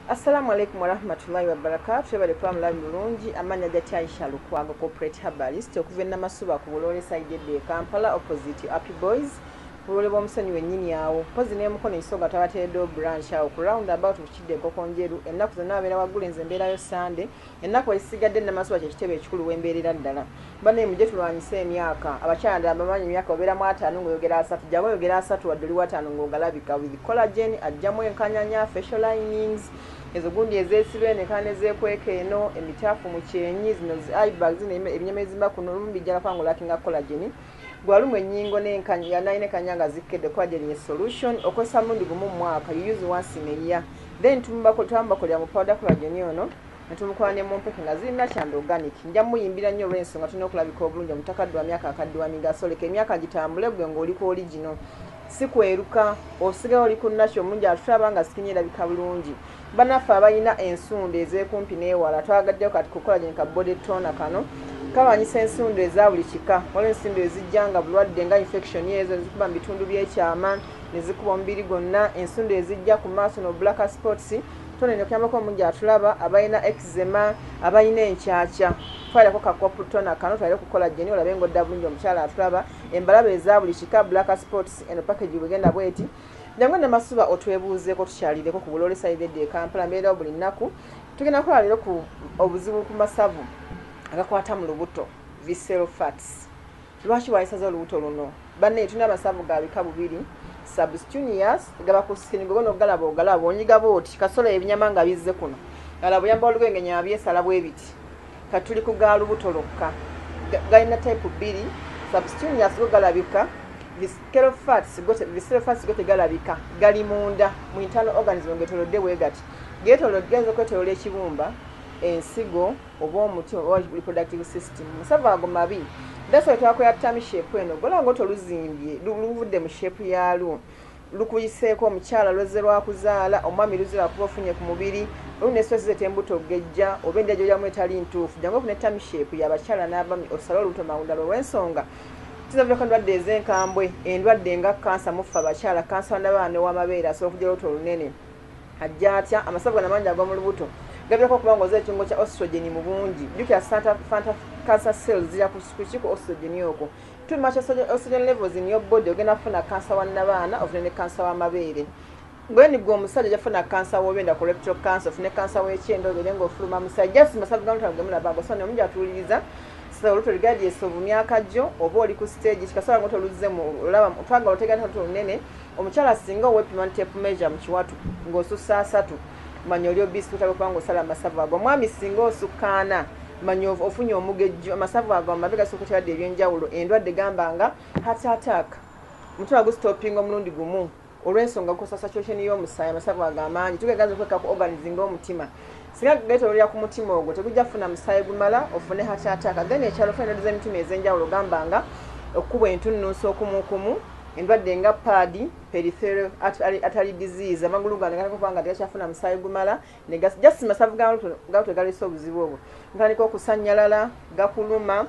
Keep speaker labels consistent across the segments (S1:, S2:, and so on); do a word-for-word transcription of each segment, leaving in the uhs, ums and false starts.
S1: Assalamu alaikum warahmatullahi wabarakatuh. Ebale twamula bulungi amanya gati Aisha Lukwago corporate herbalist okuva na masuba ku Bulole side de Kampala opposite Happy Boys. Bulole bw'omusenyu wennyini awo. Pozi ne mukono isonga tabateedo branch awo ku round about kukidde kokonjeru ennaku zonna abeera waggula enze mbeerayo Sunday. Ennaku ezisigadde na masuba kye kitebe ekikulu wembeerera ddala. Bane mujje tulwanyisa emyaka abakyala abamanyi emyaka obeera mu ataano ng'oyogera asatu jjako oyogera asatu wadde oli wataano ng'ogalabika with collagen ajjamu enkanyanya facial linings ezo gundi ezesibwe ne kane zekweka eno emitaafu mu kyenyi zino eye bags ebinyama ezimba kuno lumu bijjala kwangu lakinga collagen gwalumu ennyingo n'enkanya naine kanyanga zikkedde collagen solution okozesa mulundi gumu mu mwaka you use once in a year then tumubako twambakolera mu powder collagen ono netumukola ne mumpeke nga zirina kyambe organic nja muyimbira nnyo olw'ensonga tulina okulabika obulungi omutakaddwa myaka akaddwa migasoleka emyaka gitambule gwe ng'oliko original si kweruka osigaye oli ku nasho omungi atulaba nga sikinyi erabika bulungi banaffe abalina ensundo ezeekumpi n'ewala twagaddeo kati kukola gye ka body toner kano kabanyisa ensundo eza buli kika waliwo ensundo ezijja nga bulwadde nga infection ezo ezikuba mu bitundu by'ekyama ne zikuba omubiri gwonna ensundo ezijja ku maaso no black spots tonene okuyambako omungi atulaba abalina eczema abalina enkyakya twalako kakopu tona kano twalire kukola jeni olabe ng'odda bulungi omukyala atulaba embalaba eza buli kika black spots eno package bwegenda bweti jangu namasuba otwebuuzeeko tukyalireko ku Bulole side de Kampala mbeerawo buli nnaku tugenda kukola leero ku obuzibu ku masavu agakwata mu lubuto visceral fats lwaki wayisaza olubuto luno banne tulina amasavu ga bika bubiri subcutaneous gaba ku skin gogono galaba ogalaba onyiga booti kasola ebinyama nga bizze kuno galaba yamba olugenge nyabye sala bwebiti katuli ku ga lubuto lokka galina type bbiri subcutaneous go galabika visceral fats gote visceral fats gote galabika gali munda mu internal organism ngetolodde bwegati getolodde genzo kwetolola ekibumba ensigo oba omuti oba reproductive system musavu ago mabi that's why twakola tummy shape eno gola ngoto luzimbye luvudde mu shape yalwo lukuyiseeko omukyala lwezze lwakuzaala omwami luzira kuba ofunye ku mubiri olune stress zetembuto gejja oba endya gy'olyamu etali ntuufu jangu ofune tummy shape y'abakyala n'abami osale olubuto mawunda lw'ensonga tuzaveko endwadde ez'enkambwe endwadde nga kansa mufa abakyala kansa w'abaana w'amabeere asobola okugira olubuto olunene ajja atya amasavu gano amangi ag'omu lubuto gabirako okuba ng'oza ekiungo kya oestrogen mu bungi jjukira fanta cancer cells zira ku kiku oestrogen okwo too much oestrogen levels in your body ogenda kufuna kansa wannabaana ofune ne kansa w'amabeere ngweni gwe omusajja jafuna kansa w'obenda colorectal cancer ofune kansa w'ekyendo ogende ng'ofuluma musajja si masavu gamu tagemulabanga osone omungi atuuliriza sasa olubuto regardless of myaka gyo oba oli ku stage kikasobola nga otoluzzemu olaba twagala otegana olubuto lunene omukyala singa owepima tape measure mu kiwatu ng'osussa asatu manya oli obisi tutaba kubanga osala amasavu ago omwami singa osukkaana manya ofunye omugejjo amasavu ago amabega sokutebadde ebyenjawulo endwadde gamba nga heart attack mutwe gustopinga omulundi gumu olw'ensonga gukosa saturation y'omusaayi amasavu ago amaanyi tugegaza okweka ku organism ng'omutima singa getololera ku mutima ogwo tegujja kufuna musaayi gumala ofune heart attack then ekyalo funa endwadde z'emitima ez'enjawulo gamba nga okukuba entunnunsi okumukumu endwadde nga paadi peripheral artery disease amagulu gano gakubanga tegakyafuna musaayi gumala ne just masavu galuto tegalesa obuzibu obwo ntandika okusanyalala gakuluma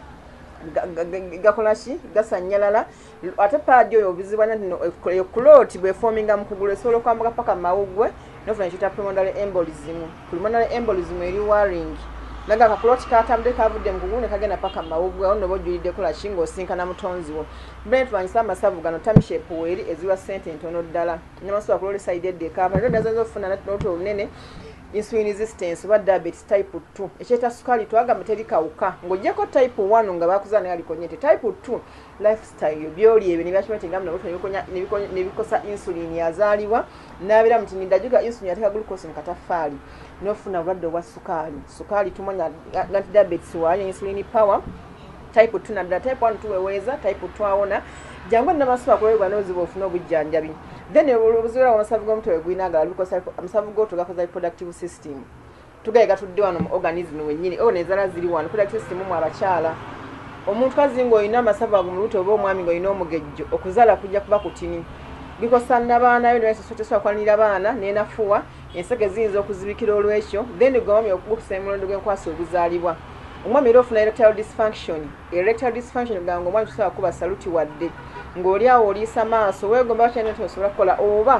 S1: gakolaki gasanyalala ate paadi oyo obuzibu nnyo ekuloti bwefominga mu kugulu esobola okwambuka paka mawugwe nofuna ekiyita pulmonary embolism pulmonary embolism eri warring naga kakuloti katambudde kavudde mu kugulu ne kagenda paka mawugwe awo noba ojulidde kola ki ng'osinkana mutonzi wo bene tulwanyisa amasavu gano tummy shape weeri eziwa ssente ntono ddala namasobola kulole side edde ekava era ddaza ofuna n'olubuto olunene insulin resistance oba diabetes type two ekyeta sukaali twagamba teri kawuka ng'oggyeko type one nga bakuzaala naye aliko nyete type two lifestyle byoli ebyo ne byakimete ngamba n'olubuto ne bikosa insulin yazaalibwa n'abeera muti nindajuga insulin yateeka glucose mu kataffaali n'ofuna obulwadde obwa sukaali sukaali tumanya anti diabetes waayo insulin power type two naddala type one tuweweeza type two awona jangu namasuba kulolebwa n'obuzibu ofuna obujjanjabi then obuzibu amasavu g'omutwe gwinagala bikosa amasavu go tugakoza reproductive system tugaye gatudde wano mu organism wennyini onezala ziri wano reproductive system mu abakyala omuntu azinga olina amasavu ago mu lubuto oba omwami ng'olina omugejjo okuzaala kujja kuba kutini bikosa n'abaana yo nesosotesobola kwanira abaana n'enafuwa enseke ziyinza okuzibikira olw'ekyo then gwe omwami okukusa emulondo gw'enkwasi oguzaalibwa omwami era ofuna erectile dysfunction erectile dysfunction ganga omwami tusobola kuba saluti wadde ng'oli awo oliisa maaso weegomba bakyalina tosobola kukola oba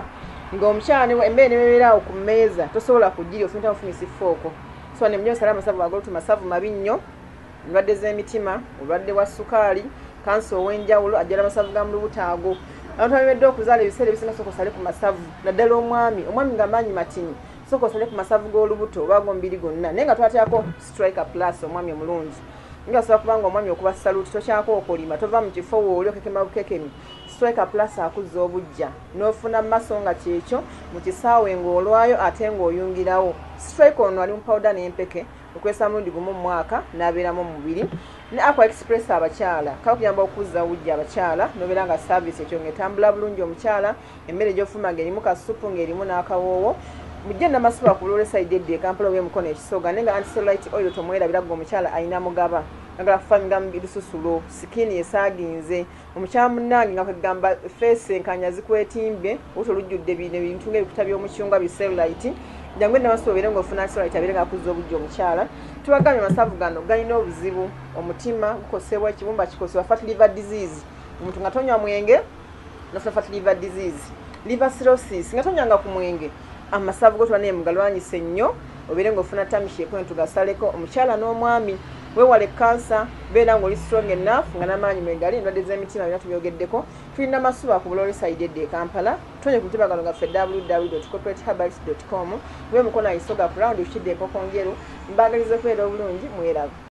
S1: ng'omukyala ne embeera ne bebeeraawo ku mmeeza tosobola kugirya ofunita ofunisa iffooko so ne mujja osala amasavu agolutu masavu mabi nnyo endwadde z'emitima olwadde wa sukaali kansa ow'enjawulo ajjala amasavu ga mu lubutaago abantu babedde okuzaala ebiseera ebisinga sooka osale ku masavu naddala omwami omwami nga maanyi matini sooka osale ku masavu g'olubuto oba g'omubiri gwonna naye nga twatyako striker plus omwami omulungi nga asobola kubanga omwami okuba saluti tokyako okulima tova mu kifo wooli okekema bukekemi striker plus akuzza obujja n'ofuna maso nga kyekyo mu kisaawe ng'olwayo ate ng'oyungirawo striker ono ali mu powder n'empeke okwesa mulundi gumu mu mwaka n'abeeramu omubiri ne Aqua Express abakyala kakuyamba okuzza obujja abakyala n'obeera nga service ekyo ng'etambula bulungi omukyala emmere gy'ofuma ng'erimu kasupu ng'erimu n'akawoowo mujje namasuba ku bulole side edde Kampala obw'emukono ekisoga nenga anti-cellulite oil tomwerabira gwe omukyala alina mugaba agala kufaminga mu lususulo sikini esaaginze omukyala munnange nga kwegamba face enkanya zikwetimbye obuto olujjudde bino ebintu ng'ebikuta by'omukyunga bi-cellulite jangu namasuba obeere ng'ofuna anti-cellulite abeere ng'akuzza obujja omukyala tubagambye amasavu gano galina obuzibu omutima gukosebwa ekibumba kikosebwa fatty liver disease omuntu nga tonywa mwenge nofuna fatty liver disease liver cirrhosis nga tonywanga ku mwenge amasavu go twana emugalwanyise nnyo obeere ng'ofuna tamishi ekwentu gasaleko omukyala n'omwami weewale kansa beera ng'oli strong enough nga n'amaanyi megali endwadde z'emitima byonna tubyogeddeko tulina amasuba ku bulole side edde e Kampala tonye ku mutimbagano gaffe w w w dot corporate herbals dot com bwe mukono ayisoga ku round ukidde enkoko njeru mbaagaliza okubeera obulungi mwerabe